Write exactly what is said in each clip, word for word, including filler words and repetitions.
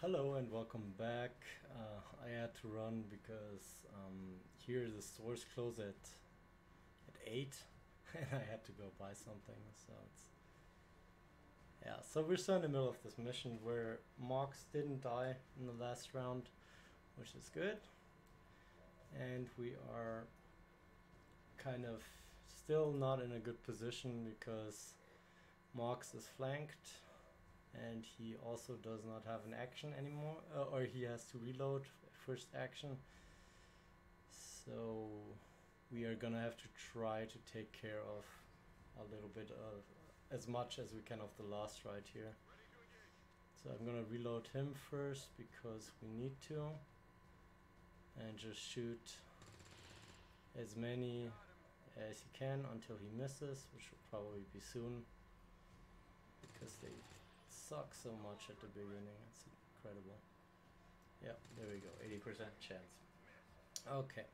Hello and welcome back. Uh, I had to run because um, here the stores close at at eight, and I had to go buy something. So it's yeah. So we're still in the middle of this mission where Mox didn't die in the last round, which is good, and we are kind of still not in a good position because Mox is flanked. And he also does not have an action anymore, uh, or he has to reload first action. So we are gonna have to try to take care of a little bit of as much as we can of the last ride here. So I'm gonna reload him first because we need to, and just shoot as many as he can until he misses, which will probably be soon because they suck so much at the beginning. It's incredible. Yeah, there we go, eighty percent chance. Okay,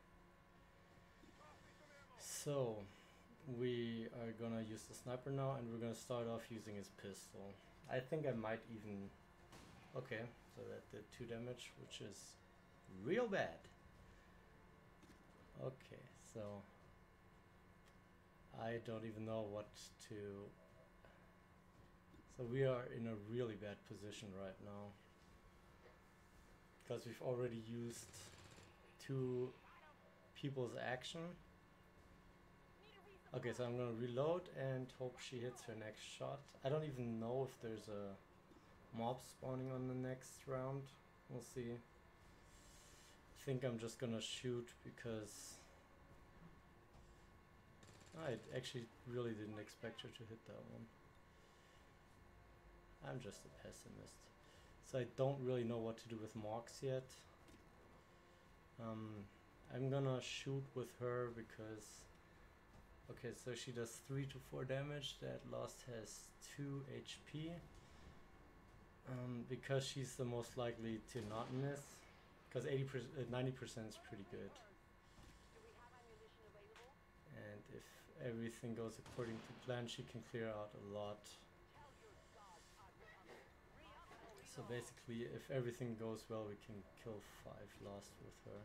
so we are gonna use the sniper now, and we're gonna start off using his pistol. I think I might even... Okay, so that did two damage, which is real bad. Okay, so I don't even know what to... So we are in a really bad position right now because we've already used two people's action. Okay, so I'm gonna reload and hope she hits her next shot. I don't even know if there's a mob spawning on the next round. We'll see. I think I'm just gonna shoot because I actually really didn't expect her to hit that one. I'm just a pessimist. So I don't really know what to do with Mox yet. Um, I'm gonna shoot with her because... Okay, so she does three to four damage. That Lost has two H P. Um, because she's the most likely to not miss. Because eighty percent, uh, ninety percent is pretty good. And if everything goes according to plan, she can clear out a lot. So basically, if everything goes well, we can kill five Lost with her.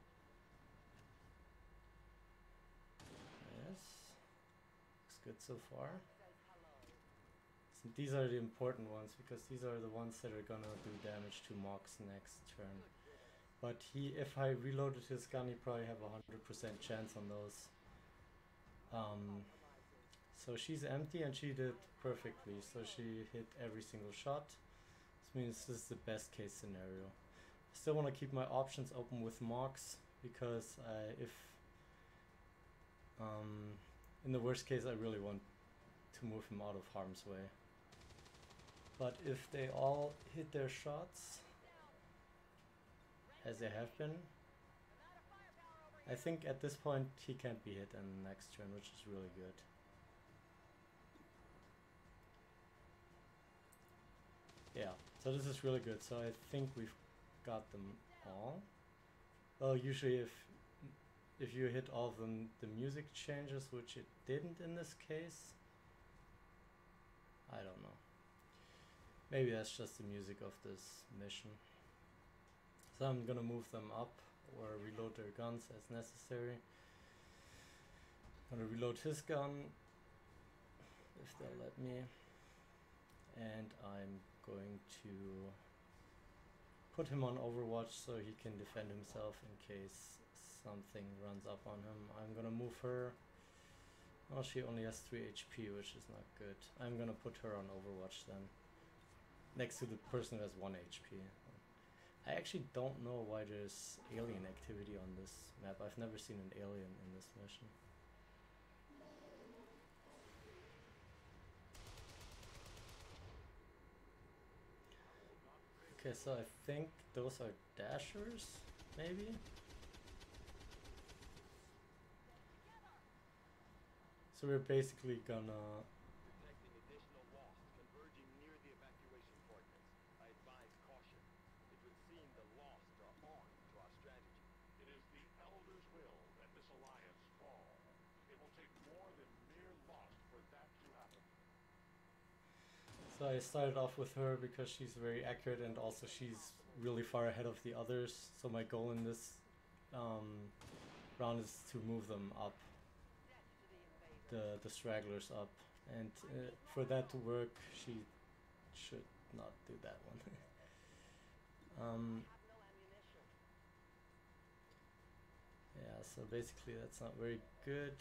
Yes, looks good so far. So these are the important ones because these are the ones that are gonna do damage to Mox next turn. But he, if I reloaded his gun, he probably have a hundred percent chance on those. Um, so she's empty and she did perfectly. So she hit every single shot. This means this is the best case scenario. I still want to keep my options open with Mox because I, if um, in the worst case I really want to move him out of harm's way. But if they all hit their shots, as they have been, I think at this point he can't be hit in the next turn, which is really good. Yeah, so this is really good. So I think we've got them all. Well, usually if if you hit all of them, the music changes, which it didn't in this case. I don't know. Maybe that's just the music of this mission. So I'm gonna move them up or reload their guns as necessary. I'm gonna reload his gun, if they'll let me. And I'm going to put him on Overwatch so he can defend himself in case something runs up on him. I'm gonna move her. Oh, she only has three H P, which is not good. I'm gonna put her on Overwatch then, next to the person who has one H P. I actually don't know why there's alien activity on this map. I've never seen an alien in this mission. Okay, so I think those are dashers, maybe? So we're basically gonna... Detecting additional loss converging near the evacuation coordinates. I advise caution. It would seem the lost are on to our strategy. It is the Elder's will that this alliance fall. It will take more than mere loss for that to happen. So I started off with her because she's very accurate and also she's really far ahead of the others. So my goal in this um, round is to move them up, the, the stragglers up. And uh, for that to work, she should not do that one. um, yeah, so basically that's not very good.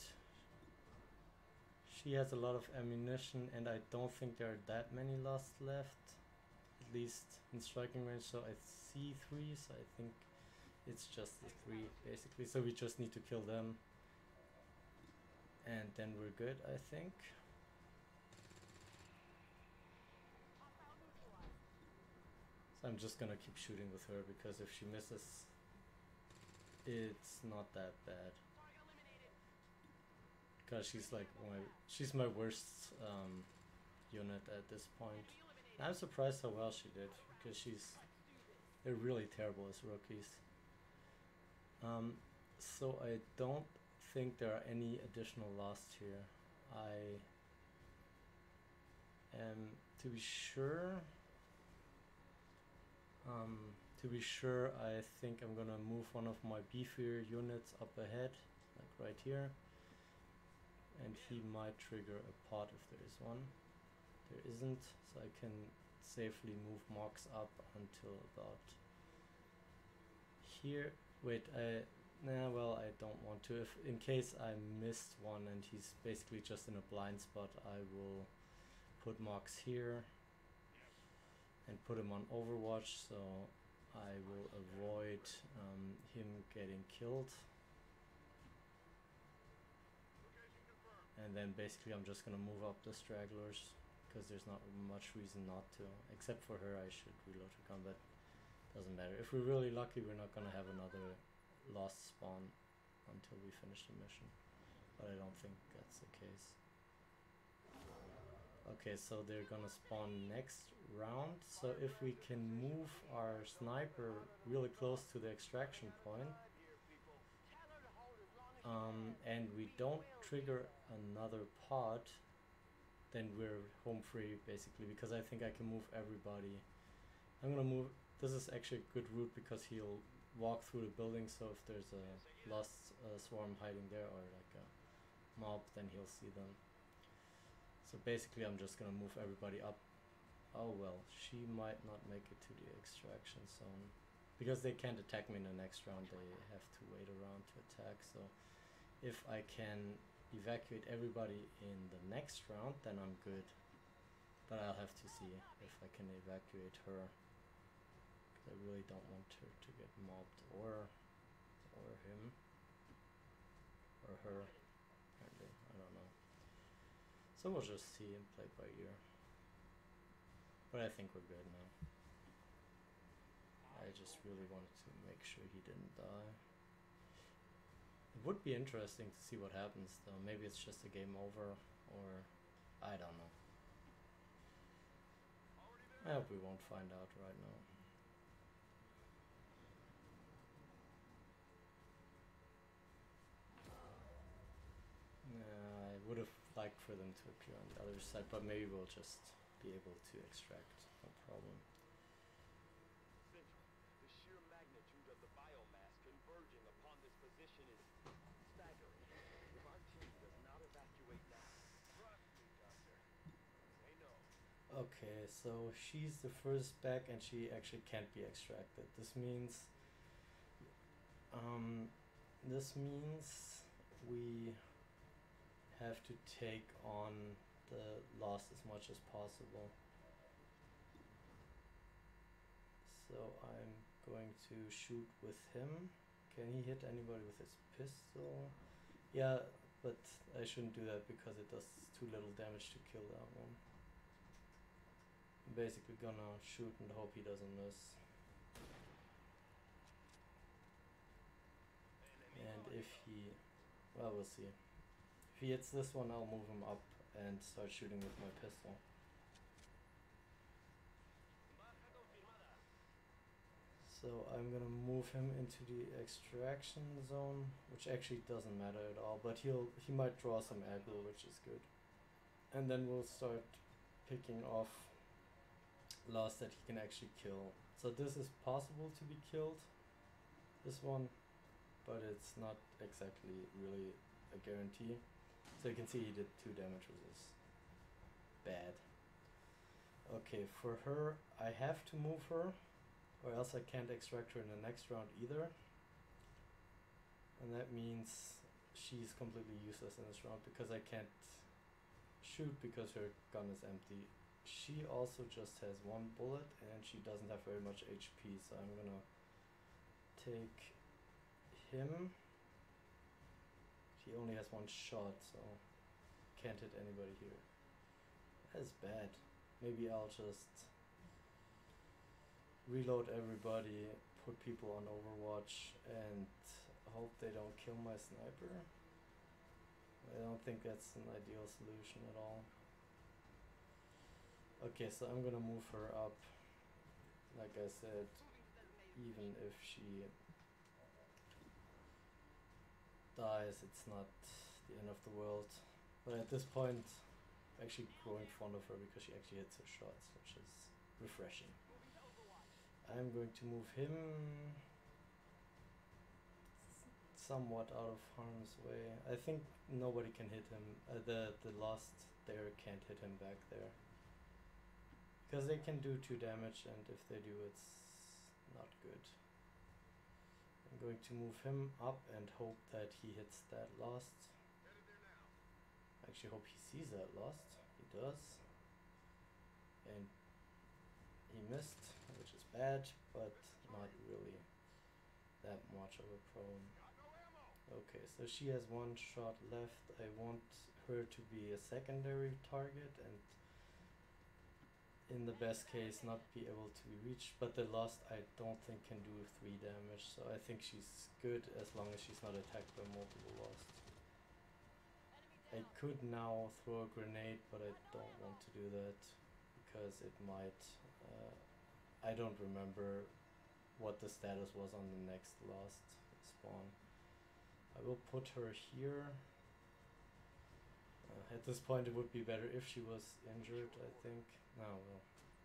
She has a lot of ammunition and I don't think there are that many lost left, at least in striking range. So I see three, so I think it's just the three basically. So we just need to kill them and then we're good, I think. So I'm just gonna keep shooting with her because if she misses, it's not that bad. Because she's like my, she's my worst um, unit at this point. And I'm surprised how well she did because she's, they're really terrible as rookies. Um, so I don't think there are any additional lost here. I am, to be sure, um, to be sure, I think I'm gonna move one of my beefier units up ahead, like right here. And he might trigger a pot if there is one. There isn't, so I can safely move Mox up until about here. Wait, I, nah, well, I don't want to. If in case I missed one and he's basically just in a blind spot, I will put Mox here and put him on Overwatch, so I will avoid um, him getting killed. And then basically I'm just gonna move up the stragglers because there's not much reason not to. Except for her, I should reload her gun, but doesn't matter. If we're really lucky, we're not gonna have another lost spawn until we finish the mission. But I don't think that's the case. Okay, so they're gonna spawn next round. So if we can move our sniper really close to the extraction point, Um, and we don't trigger another pod, then we're home free basically, because I think I can move everybody. I'm gonna move, this is actually a good route because he'll walk through the building, so if there's a lost uh, swarm hiding there or like a mob, then he'll see them. So basically I'm just gonna move everybody up. Oh well, she might not make it to the extraction zone. Because they can't attack me in the next round, they have to wait around to attack, so if I can evacuate everybody in the next round, then I'm good. But I'll have to see if I can evacuate her. Because I really don't want her to get mobbed, or or him. Or her. Apparently, I don't know. So we'll just see and play by ear. But I think we're good now. I just really wanted to make sure he didn't die. It would be interesting to see what happens though. Maybe it's just a game over, or I don't know. I hope we won't find out right now. Yeah, I would have liked for them to appear on the other side, but maybe we'll just be able to extract, no problem. The sheer magnitude of the biomass converging upon this position is staggering. If our team does not evacuate now, trust me, Doctor, they know. Okay, so she's the first back and she actually can't be extracted. This means um, this means we have to take on the loss as much as possible. So I'm going to shoot with him. Can he hit anybody with his pistol? Yeah, but I shouldn't do that because it does too little damage to kill that one. I'm basically gonna shoot and hope he doesn't miss. And if he, well, we'll see. If he hits this one, I'll move him up and start shooting with my pistol. So I'm gonna move him into the extraction zone, which actually doesn't matter at all, but he'll he might draw some aggro, which is good. And then we'll start picking off lost that he can actually kill. So this is possible to be killed, this one, but it's not exactly really a guarantee. So you can see he did two damage, which is bad. Okay, for her, I have to move her, or else I can't extract her in the next round either. And that means she's completely useless in this round because I can't shoot because her gun is empty. She also just has one bullet and she doesn't have very much H P, so I'm gonna take him. She only has one shot, so can't hit anybody here. That's bad. Maybe I'll just reload everybody, put people on Overwatch, and hope they don't kill my sniper. I don't think that's an ideal solution at all. Okay, so I'm gonna move her up. Like I said, even if she dies, it's not the end of the world. But at this point, I'm actually growing fond of her because she actually hits her shots, which is refreshing. I'm going to move him somewhat out of harm's way. I think nobody can hit him. Uh, the the Lost there can't hit him back there. Because they can do two damage, and if they do, it's not good. I'm going to move him up and hope that he hits that Lost. I actually hope he sees that Lost. He does. And he missed, which is bad, but not really that much of a problem. Okay, so she has one shot left. I want her to be a secondary target and in the best case not be able to be reached, but the Lost I don't think can do three damage, so I think she's good as long as she's not attacked by multiple Lost. I could now throw a grenade, but I don't want to do that because it might uh, I don't remember what the status was on the next Lost spawn. I will put her here. Uh, at this point it would be better if she was injured, I think. No, well.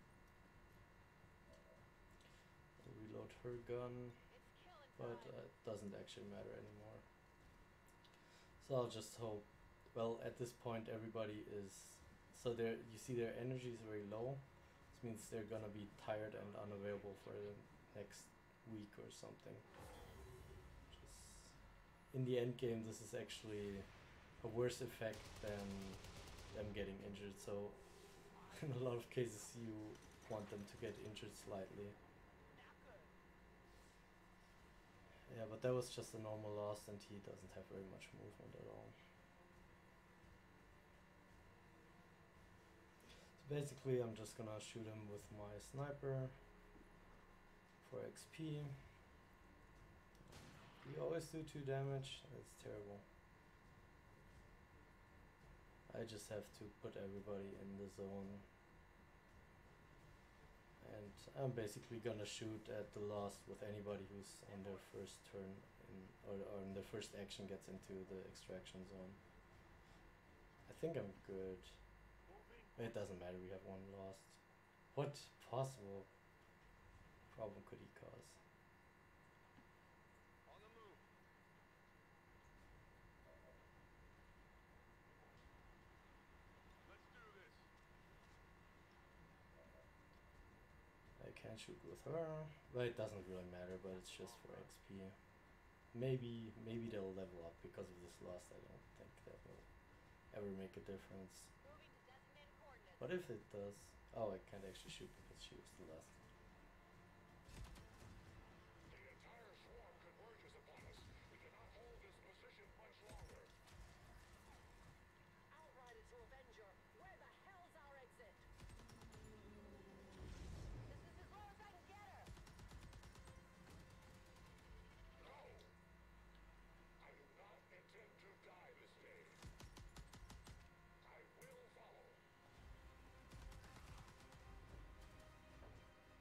Reload her gun, but uh, it doesn't actually matter anymore. So I'll just hope, well, at this point everybody is, so there you see their energy is very low. This means they're gonna be tired and unavailable for the next week or something. Just in the end game, this is actually a worse effect than them getting injured, so in a lot of cases you want them to get injured slightly. Yeah, but that was just a normal Lost and he doesn't have very much movement at all. So basically I'm just gonna shoot him with my sniper for X P. We always do two damage, that's terrible. I just have to put everybody in the zone. And I'm basically gonna shoot at the Lost with anybody who's on their first turn in, or, or in their first action gets into the extraction zone. I think I'm good. It doesn't matter, we have one Lost. What possible problem could he cause? On the move. Let's do this. I can shoot with her, but it doesn't really matter, but it's just for X P. Maybe maybe they'll level up because of this Lost. I don't think that will ever make a difference. But if it does, oh, I can't actually shoot because she was the last. The entire swarm converges upon us. We cannot hold this position much longer. Outrider to Avenger, where the hell's our exit? This is as low as I can get her. No! I do not intend to die this day. I will follow.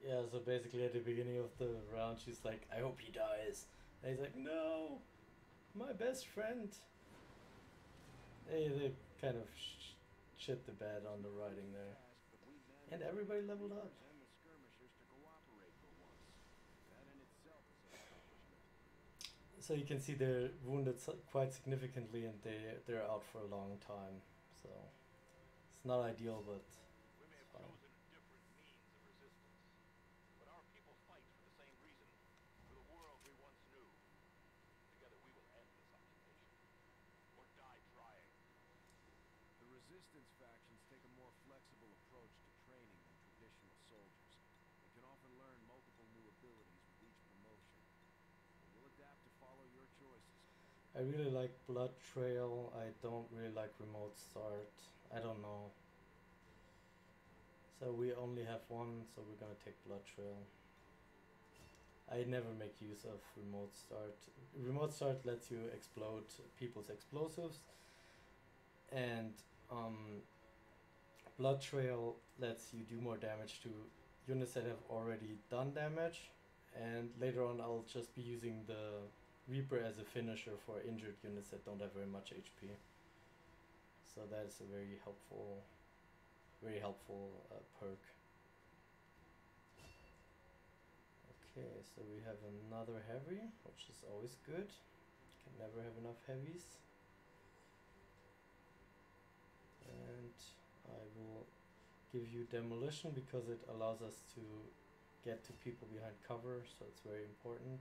Yeah, so basically at the beginning of the round, she's like, I hope he dies. And he's like, no, my best friend. They, they kind of sh- shit the bed on the writing there. Fast, but we managed And to everybody get the leveled up. Reapers and the skirmishers to cooperate for once. That in itself is an accomplishment. So you can see they're wounded s- quite significantly and they, they're out for a long time. So it's not ideal, but We may it's have fine. chosen different means of resistance, but our people fight for the same reason, for the world we once knew. Together we will end this occupation, or die trying. The resistance factions take a more flexible approach to training than traditional soldiers, and can often learn multiple new abilities with each promotion. We'll adapt to follow your choices. I really like Blood Trail. I don't really like Remote Start. I don't know. So we only have one, so we're gonna take Blood Trail. I never make use of Remote Start. Remote Start lets you explode people's explosives, and um, Blood Trail lets you do more damage to units that have already done damage, and later on I'll just be using the Reaper as a finisher for injured units that don't have very much H P. So that is a very helpful, very helpful uh, perk. Okay, so we have another heavy, which is always good. Can never have enough heavies. And I will give you demolition because it allows us to get to people behind cover, so it's very important.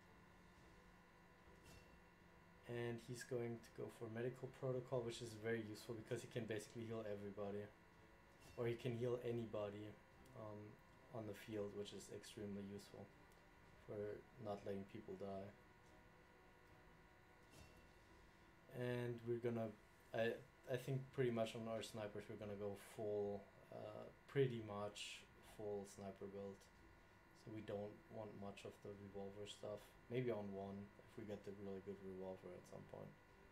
And he's going to go for medical protocol, which is very useful because he can basically heal everybody, or he can heal anybody um, on the field, which is extremely useful for not letting people die. And we're gonna, I I think pretty much on our snipers we're gonna go full, uh, pretty much full sniper build. So we don't want much of the revolver stuff. Maybe on one if we get the really good revolver at some point.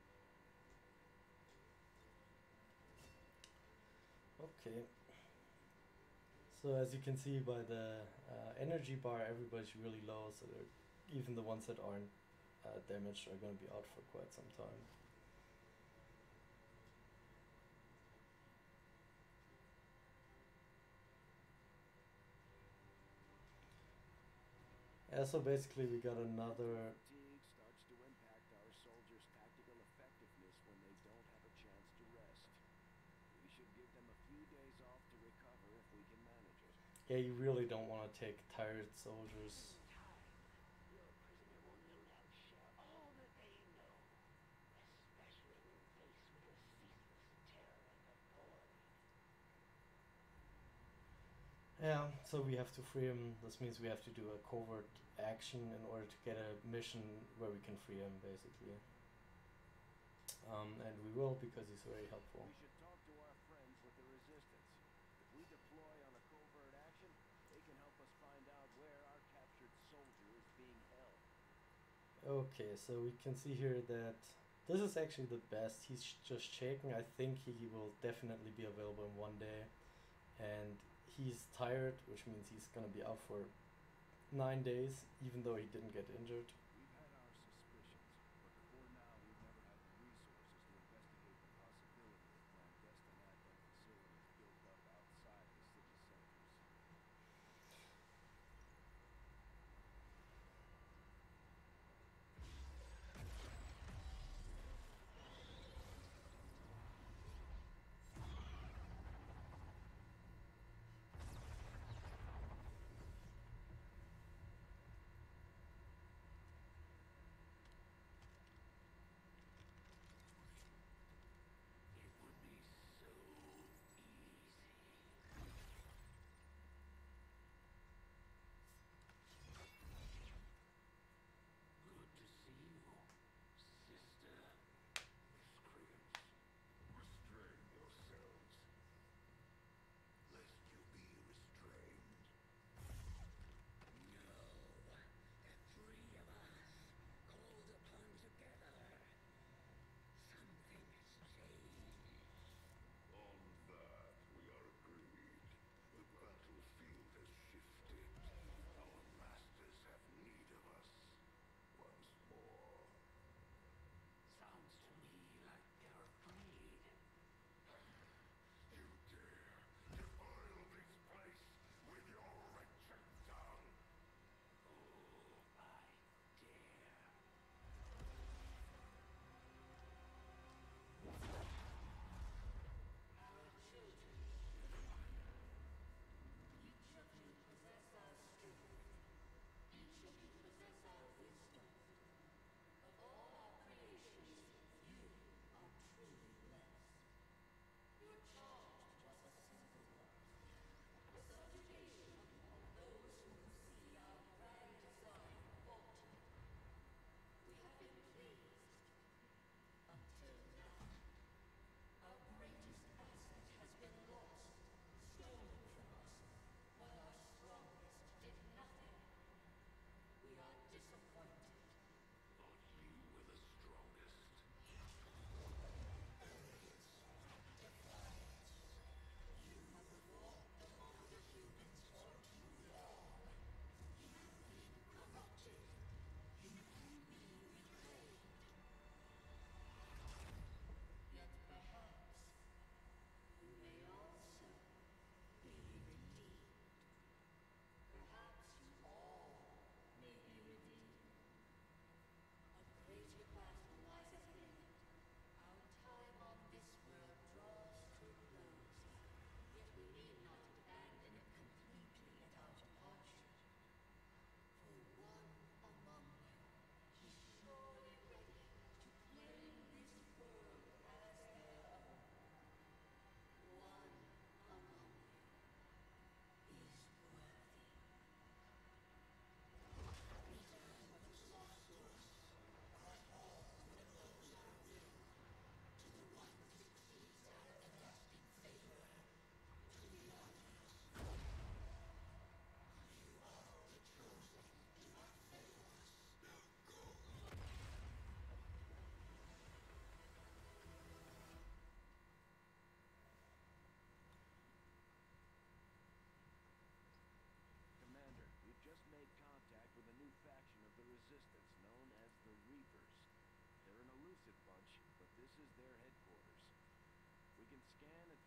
Okay. So as you can see by the uh, energy bar, everybody's really low. So they're, even the ones that aren't uh, damaged are going to be out for quite some time. Yeah, so basically we got another. Fatigue starts to impact our soldiers' tactical effectiveness when they don't have a chance to rest. We should give them a few days off to recover if we can manage it. Yeah, you really don't want to take tired soldiers. Your prisoner will no doubt share all that they know, especially when faced with the ceaseless terror of the void. Yeah, so we have to free him. This means we have to do a covert action in order to get a mission where we can free him, basically. Um, and we will because he's very helpful. We should talk to our friends with the resistance. If we deploy on a covert action, they can help us find out where our captured soldier is being held. Okay, so we can see here that this is actually the best. He's sh- just shaking. I think he will definitely be available in one day. And he's tired, which means he's gonna be out for nine days, even though he didn't get injured. We've had our suspicions, but before now we've never had the resources to investigate the possibility of clandestine advent facilities built up outside the city centers.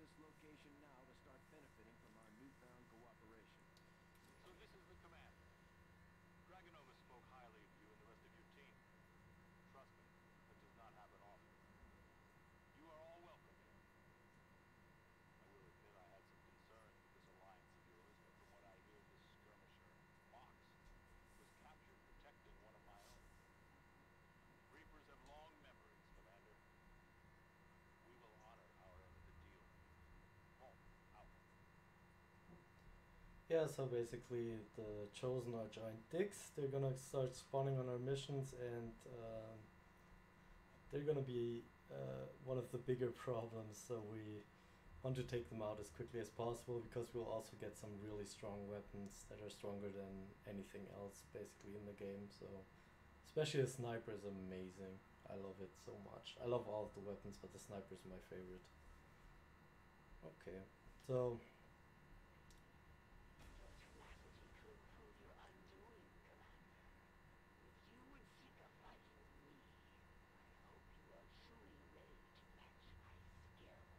this location now to start benefiting from our newfound cooperation. So this is the commander. Dragonova spoke highly of you and the rest of your team. Trust me, that does not happen often. You are all welcome here. I will admit I had some concerns with this alliance of yours, but from what I hear, this skirmisher, Fox, was captured protecting one of my own. Reapers have long memories, Commander. We will honor our end of the deal. Home, out. Yeah, so basically the Chosen are giant dicks. They're gonna start spawning on our missions, and uh, they're gonna be uh, one of the bigger problems. So we want to take them out as quickly as possible, because we'll also get some really strong weapons that are stronger than anything else basically in the game. So especially the sniper is amazing. I love it so much. I love all of the weapons, but the sniper is my favorite. Okay, so Your tenacity could prove your undoing, Commander. If you would seek a fight with me, I hope you are truly ready to match my skills.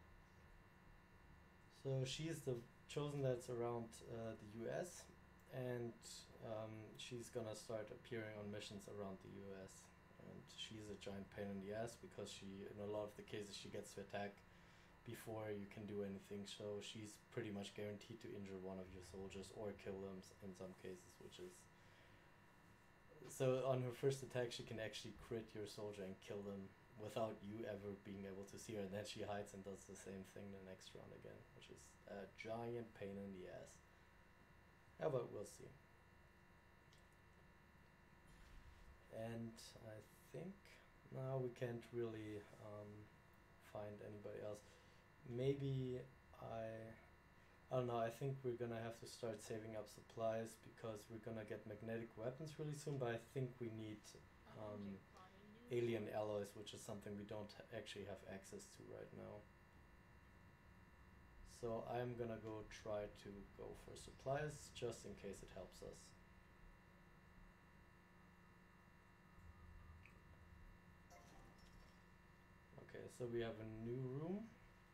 So she's the Chosen that's around uh, the U S, and um, she's gonna start appearing on missions around the U S. And she's a giant pain in the ass, because she, in a lot of the cases, she gets to attack before you can do anything. So she's pretty much guaranteed to injure one of your soldiers or kill them in some cases, which is... So on her first attack, she can actually crit your soldier and kill them without you ever being able to see her, and then she hides and does the same thing the next round again, which is a giant pain in the ass. Yeah, but we'll see. And I think now we can't really um, find anybody else. Maybe I... I don't know, I think we're gonna have to start saving up supplies, because we're gonna get magnetic weapons really soon, but I think we need um, alien alloys, which is something we don't ha- actually have access to right now. So I'm gonna go try to go for supplies, just in case it helps us. Okay, so we have a new room,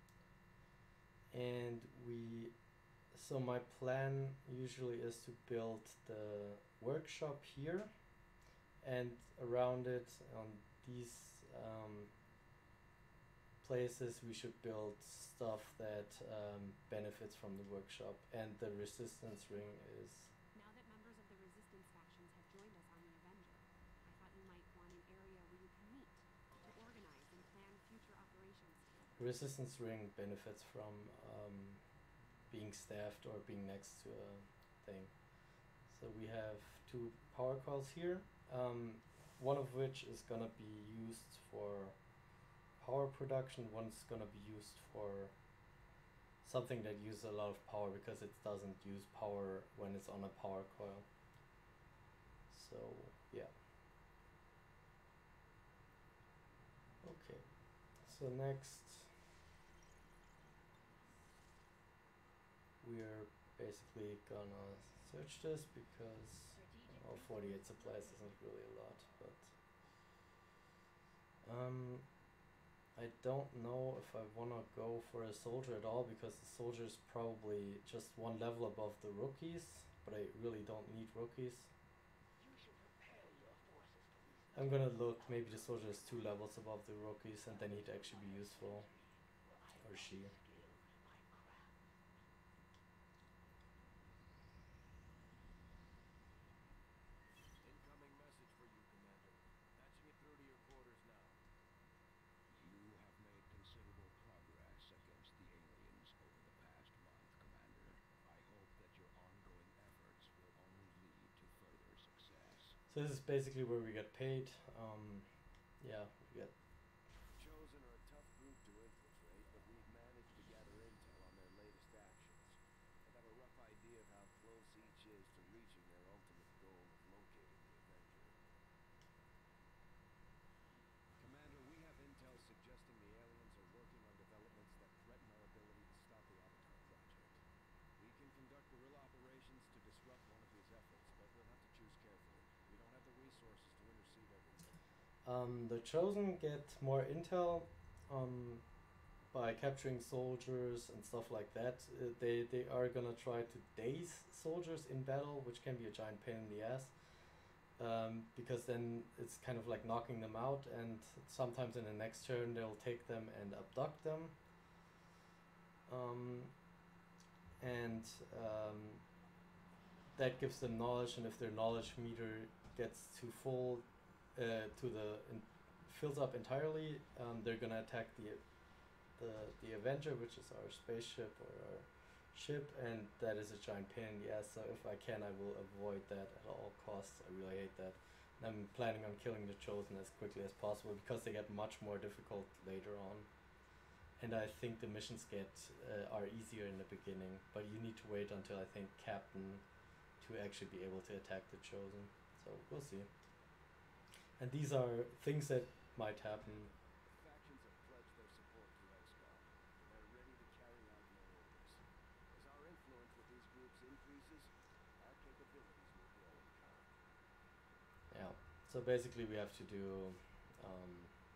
and we... So my plan usually is to build the workshop here, and around it, on these um, places, we should build stuff that um, benefits from the workshop, and the resistance ring is... Now that members of the resistance factions have joined us on the Avenger, I thought you might want an area where you can meet, to organize and plan future operations together. Resistance ring benefits from um, being staffed or being next to a thing. So we have two power coils here, um, one of which is gonna be used for power production, one's gonna be used for something that uses a lot of power, because it doesn't use power when it's on a power coil. So yeah. Okay, so next we're basically gonna search this, because well, forty-eight supplies isn't really a lot, but um, I don't know if I wanna go for a soldier at all, because the soldier is probably just one level above the rookies, but I really don't need rookies. You should prepare your forces to listen I'm to gonna me. look, maybe the soldier is two levels above the rookies, and then he'd actually be useful, For I or am she. skilled in my craft. Incoming message for you, Commander. Patching it through to your quarters now. You have made considerable progress against the aliens over the past month, Commander. I hope that your ongoing efforts will only lead to further success. So this is basically where we get paid. Um, yeah, we get... The Chosen are a tough group to infiltrate, but we've managed to gather intel on their latest actions, and have a rough idea of how close each is to reaching their ultimate goal of locating the Avenger. Commander, we have intel suggesting the aliens are working on developments that threaten our ability to stop the Avatar project. We can conduct guerrilla operations to disrupt one of these efforts, but we'll have to choose carefully. We don't have the resources to intercede everywhere. Um, the Chosen get more intel. Um, by capturing soldiers and stuff like that. Uh, they they are gonna try to daze soldiers in battle, which can be a giant pain in the ass. Um, because then it's kind of like knocking them out, and sometimes in the next turn they'll take them and abduct them. Um, and um, that gives them knowledge, and if their knowledge meter gets too full, uh, to the in, fills up entirely, um, they're gonna attack the the the Avenger, which is our spaceship or our ship, and that is a giant pain in the ass. So if I can, I will avoid that at all costs. I really hate that. And I'm planning on killing the Chosen as quickly as possible because they get much more difficult later on. And I think the missions get uh, are easier in the beginning, but you need to wait until I think Captain to actually be able to attack the Chosen. So we'll see. And these are things that might happen. Factions have pledged their support to Xcom. They're ready to carry out your orders. As our influence with these groups increases, our capabilities will grow in kind. Yeah. So basically, we have to do um,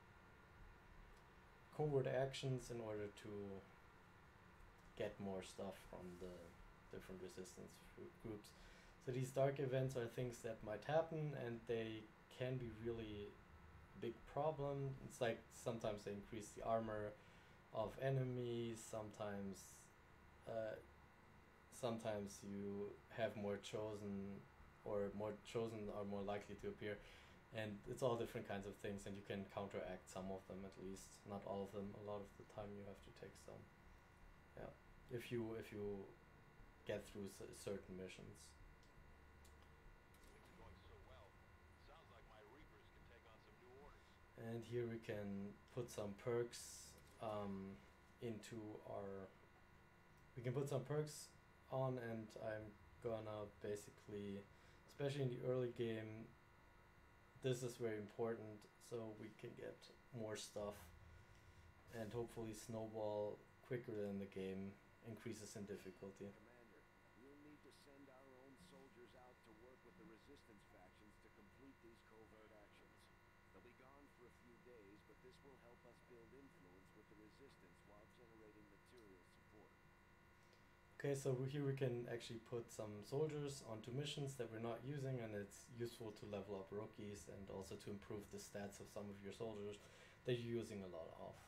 covert actions in order to get more stuff from the different resistance f- groups. So these dark events are things that might happen, and they can be really big problem. It's like sometimes they increase the armor of enemies, sometimes uh, sometimes you have more chosen, or more chosen are more likely to appear, and it's all different kinds of things, and you can counteract some of them, at least not all of them. A lot of the time you have to take some, yeah, if you if you get through c- certain missions. Things are going so well. Sounds like my Reapers can take on some new orders. And here we can put some perks um, into our. We can put some perks on, and I'm gonna basically, especially in the early game, this is very important, so we can get more stuff, and hopefully snowball quicker than the game increases in difficulty. Commander, we'll need to send our own soldiers out to work with the resistance factions to complete these covert actions. They'll be gone for a few days, but this will help us build influence with the resistance while generating material support. Okay, so we- here we can actually put some soldiers onto missions that we're not using, and it's useful to level up rookies and also to improve the stats of some of your soldiers that you're using a lot of.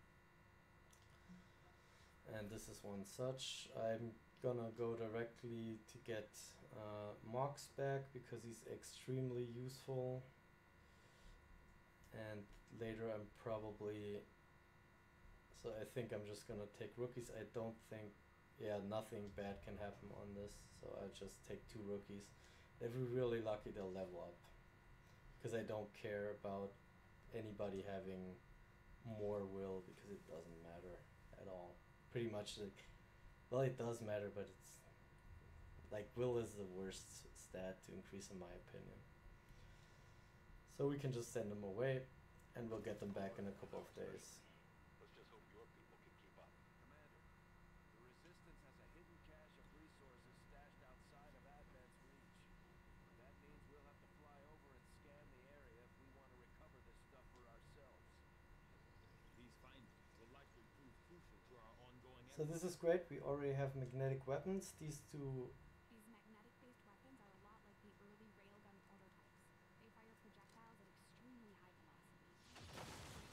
And this is one such. I'm gonna go directly to get uh, Mox back because he's extremely useful. And later I'm probably. So I think I'm just gonna take rookies. I don't think. Yeah, nothing bad can happen on this. So I just take two rookies. If we're really lucky, they'll level up. Because I don't care about anybody having more will because it doesn't matter at all. Pretty much like, well, it does matter, but it's like will is the worst stat to increase in my opinion. So we can just send them away, and we'll get them back in a couple of days. Let's just hope your people can keep up. Commander, the resistance has a hidden cache of resources stashed outside of Advent's reach. That means we'll have to fly over and scan the area if we want to recover this stuff for ourselves. These findings will likely prove crucial to our ongoing So this is great. We already have magnetic weapons. These two. These magnetic-based weapons are a lot like the early railgun prototypes. They fire projectiles at extremely high velocity.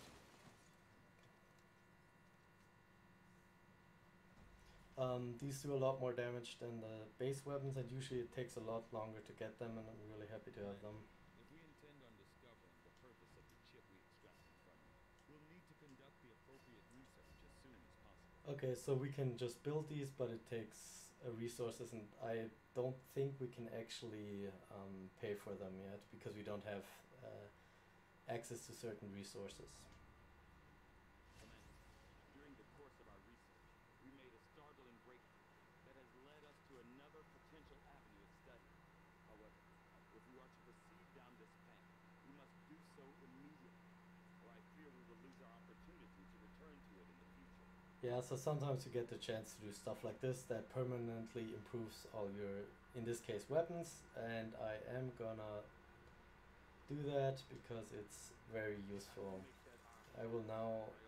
Um, these do a lot more damage than the base weapons, and usually it takes a lot longer to get them, and I'm really happy to have them. If we intend on discovering the purpose of the chip we extracted from you, we'll need to conduct the appropriate research as soon as possible. Okay, so we can just build these, but it takes uh, resources, and I don't think we can actually um, pay for them yet because we don't have uh, access to certain resources. Commander, during the course of our research, we made a startling breakthrough that has led us to another potential avenue of study. However, if we are to proceed down this path, we must do so immediately, or I fear we will lose our opportunity to return to it in the future. Yeah, so sometimes you get the chance to do stuff like this that permanently improves all your, in this case, weapons, and I am gonna do that because it's very useful. I will now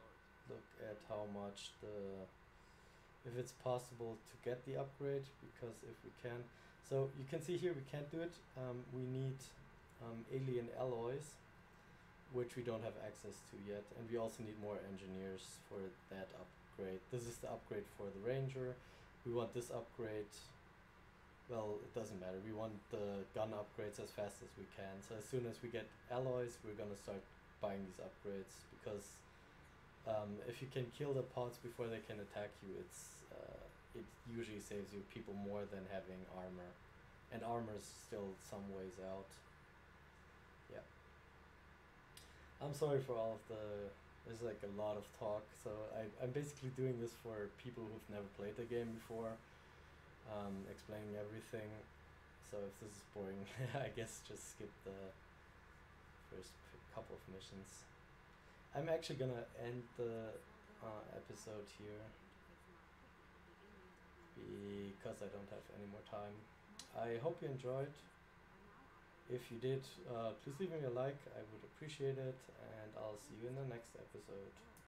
look at how much the if it's possible to get the upgrade, because if we can, so you can see here we can't do it. Um, we need um, alien alloys, which we don't have access to yet, and we also need more engineers for that upgrade. This is the upgrade for the Ranger. We want this upgrade. Well, it doesn't matter. We want the gun upgrades as fast as we can. So as soon as we get alloys, we're gonna start buying these upgrades, because um, if you can kill the pods before they can attack you, it's uh, it usually saves you people more than having armor, and armor's still some ways out. Yeah. I'm sorry for all of the. There's like a lot of talk, so I I'm basically doing this for people who've never played the game before. Um, explaining everything. So if this is boring, I guess just skip the first f- couple of missions. I'm actually gonna end the uh, episode here because I don't have any more time. I hope you enjoyed. If you did, uh, please leave me a like. I would appreciate it, and I'll see you in the next episode.